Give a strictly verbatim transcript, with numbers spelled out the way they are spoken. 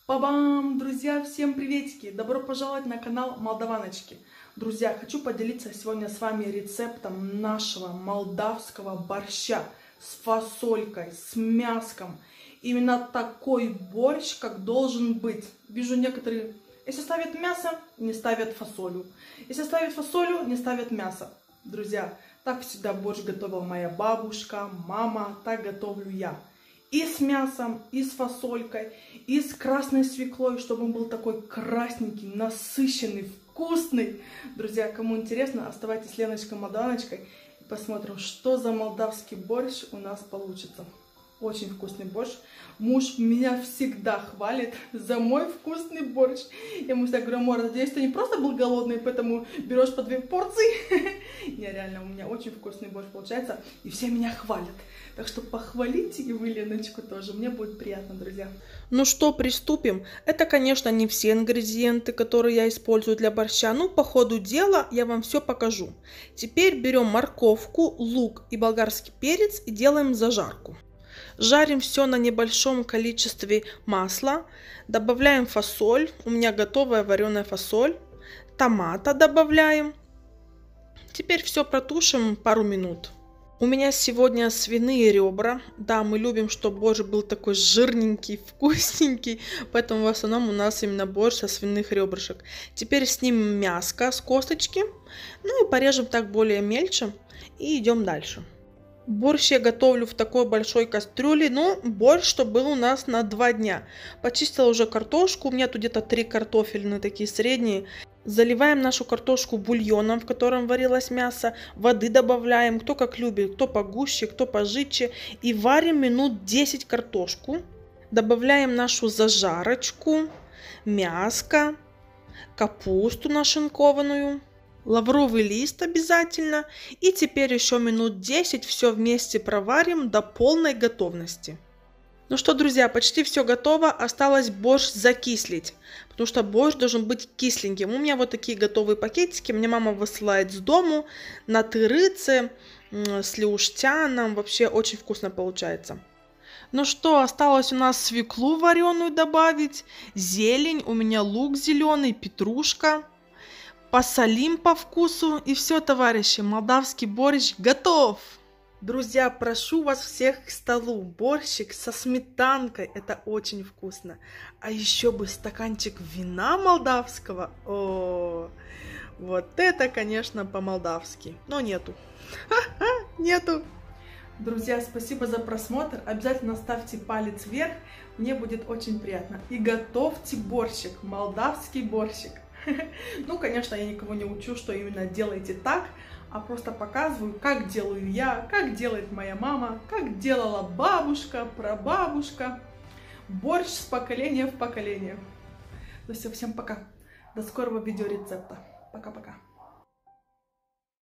Па-бам! Друзья, всем приветики! Добро пожаловать на канал Молдаваночки. Друзья, хочу поделиться сегодня с вами рецептом нашего молдавского борща с фасолькой, с мяском. Именно такой борщ, как должен быть. Вижу некоторые, если ставят мясо, не ставят фасолю. Если ставят фасолю, не ставят мясо. Друзья, так всегда борщ готовила моя бабушка, мама, так готовлю я. И с мясом, и с фасолькой, и с красной свеклой, чтобы он был такой красненький, насыщенный, вкусный. Друзья, кому интересно, оставайтесь с Леночкой Молдаваночкой и посмотрим, что за молдавский борщ у нас получится. Очень вкусный борщ. Муж меня всегда хвалит за мой вкусный борщ. Я ему всегда говорю: Мор, надеюсь, ты не просто был голодный, поэтому берешь по две порции. Не, реально, у меня очень вкусный борщ получается, и все меня хвалят. Так что похвалите и вы Леночку тоже, мне будет приятно, друзья. Ну что, приступим. Это, конечно, не все ингредиенты, которые я использую для борща, но по ходу дела я вам все покажу. Теперь берем морковку, лук и болгарский перец и делаем зажарку. Жарим все на небольшом количестве масла, добавляем фасоль, у меня готовая вареная фасоль, томата добавляем. Теперь все протушим пару минут. У меня сегодня свиные ребра, да, мы любим, чтобы борщ был такой жирненький, вкусненький, поэтому в основном у нас именно борщ со свиных ребрышек. Теперь снимем мяско с косточки, ну и порежем так более мельче и идем дальше. Борщ я готовлю в такой большой кастрюле, ну, борщ, что был у нас на два дня. Почистила уже картошку, у меня тут где-то три картофельные такие средние. Заливаем нашу картошку бульоном, в котором варилось мясо, воды добавляем, кто как любит, кто погуще, кто пожитче. И варим минут десять картошку. Добавляем нашу зажарочку, мяско, капусту нашинкованную. Лавровый лист обязательно. И теперь еще минут десять все вместе проварим до полной готовности. Ну что, друзья, почти все готово. Осталось борщ закислить, потому что борщ должен быть кисленьким. У меня вот такие готовые пакетики. Мне мама высылает с дому на тырыце, с леуштяном. Вообще очень вкусно получается. Ну что, осталось у нас свеклу вареную добавить, зелень, у меня лук зеленый, петрушка. Посолим по вкусу, и все, товарищи, молдавский борщ готов! Друзья, прошу вас всех к столу. Борщик со сметанкой, это очень вкусно. А еще бы стаканчик вина молдавского. О, вот это, конечно, по-молдавски. Но нету. Нету. Друзья, спасибо за просмотр. Обязательно ставьте палец вверх. Мне будет очень приятно. И готовьте борщик, молдавский борщик. Ну, конечно, я никого не учу, что именно делайте так, а просто показываю, как делаю я, как делает моя мама, как делала бабушка, прабабушка. Борщ с поколения в поколение. Ну все, всем пока. До скорого видеорецепта. Пока-пока.